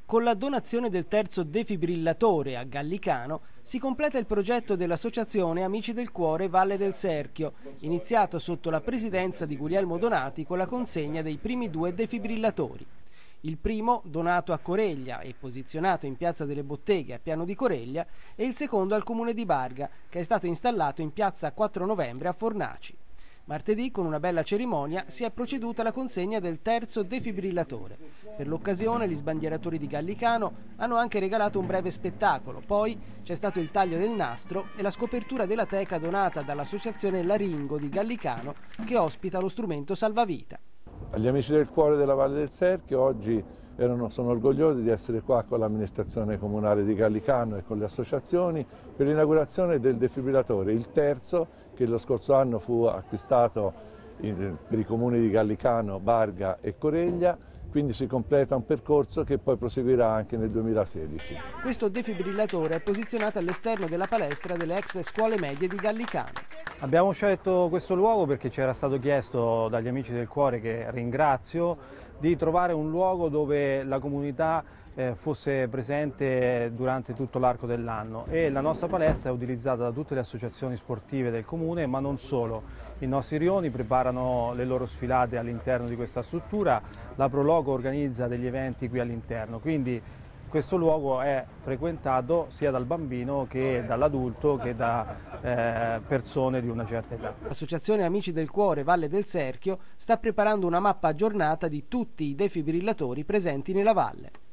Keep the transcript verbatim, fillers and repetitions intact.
Con la donazione del terzo defibrillatore a Gallicano si completa il progetto dell'Associazione Amici del Cuore Valle del Serchio, iniziato sotto la presidenza di Guglielmo Donati con la consegna dei primi due defibrillatori. Il primo, donato a Coreglia e posizionato in Piazza delle Botteghe a Piano di Coreglia, e il secondo al Comune di Barga, che è stato installato in Piazza quattro novembre a Fornaci. Martedì, con una bella cerimonia, si è proceduta alla consegna del terzo defibrillatore. Per l'occasione, gli sbandieratori di Gallicano hanno anche regalato un breve spettacolo. Poi c'è stato il taglio del nastro e la scopertura della teca donata dall'associazione Laringo di Gallicano, che ospita lo strumento salvavita. Agli Amici del Cuore della Valle del Serchio oggi erano, sono orgogliosi di essere qua con l'amministrazione comunale di Gallicano e con le associazioni per l'inaugurazione del defibrillatore, il terzo, che lo scorso anno fu acquistato in, per i comuni di Gallicano, Barga e Coreglia. Quindi si completa un percorso che poi proseguirà anche nel duemilasedici. Questo defibrillatore è posizionato all'esterno della palestra delle ex scuole medie di Gallicano. Abbiamo scelto questo luogo perché ci era stato chiesto dagli Amici del Cuore, che ringrazio, di trovare un luogo dove la comunità eh, fosse presente durante tutto l'arco dell'anno, e la nostra palestra è utilizzata da tutte le associazioni sportive del comune, ma non solo. I nostri rioni preparano le loro sfilate all'interno di questa struttura, la Prologo organizza degli eventi qui all'interno, quindi questo luogo è frequentato sia dal bambino che dall'adulto che da eh, persone di una certa età. L'Associazione Amici del Cuore Valle del Serchio sta preparando una mappa aggiornata di tutti i defibrillatori presenti nella valle.